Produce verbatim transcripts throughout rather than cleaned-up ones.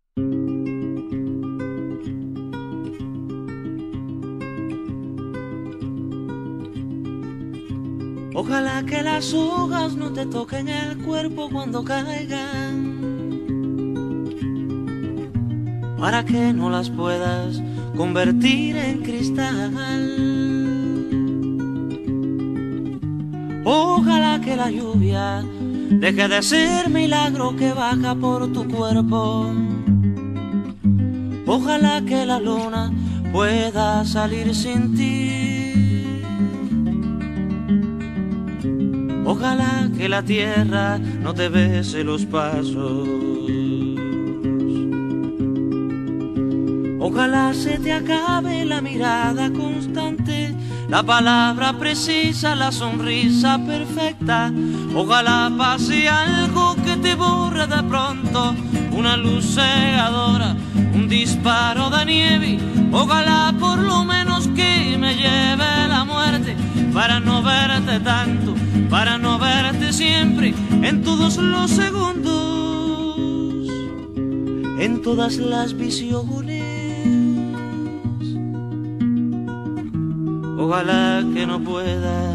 Ojalá que las hojas no te toquen el cuerpo cuando caigan, para que no las puedas convertir en cristal. Ojalá que la lluvia deje de ser milagro que baja por tu cuerpo. Ojalá que la luna pueda salir sin ti. Ojalá que la tierra no te bese los pasos. Ojalá se te acabe la mirada constante, la palabra precisa, la sonrisa perfecta. Ojalá pase algo que te borre de pronto, una luz cegadora, un disparo de nieve. Ojalá por lo menos que me lleve la muerte, para no verte tanto, para no verte siempre, en todos los segundos, en todas las visiones. Ojalá que no pueda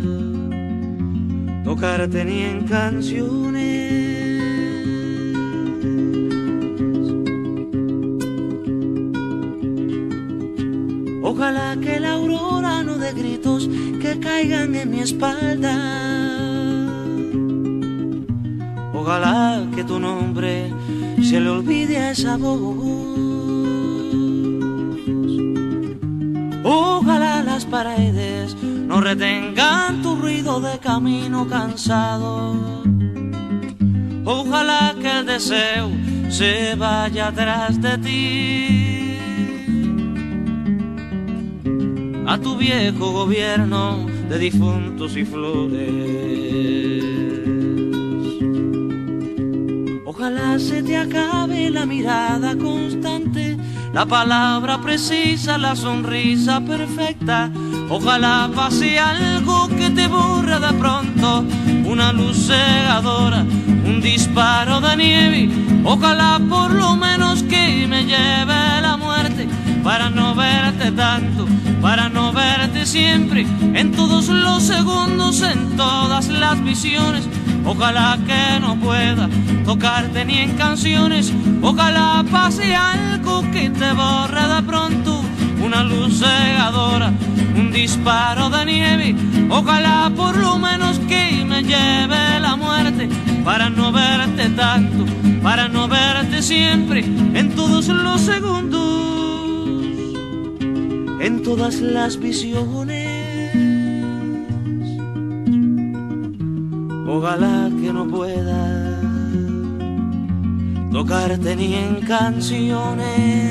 tocarte ni en canciones. Ojalá que la aurora no dé gritos que caigan en mi espalda. Ojalá que tu nombre se le olvide a esa voz. Ojalá las paredes no retengan tu ruido de camino cansado. Ojalá que el deseo se vaya atrás de ti, a tu viejo gobierno de difuntos y flores. Ojalá se te acabe la mirada constante, la palabra precisa, la sonrisa perfecta. Ojalá pase algo que te borre de pronto, una luz cegadora, un disparo de nieve. Ojalá por lo menos que me lleve la muerte, para no verte tanto, para no verte siempre, en todos los segundos, en todas las visiones. Ojalá que no pueda tocarte ni en canciones. Ojalá pase algo que te borre de pronto, una luz cegadora, un disparo de nieve. Ojalá por lo menos que me lleve la muerte, para no verte tanto, para no verte siempre, en todos los segundos, en todas las visiones. Ojalá que no pueda tocarte ni en canciones.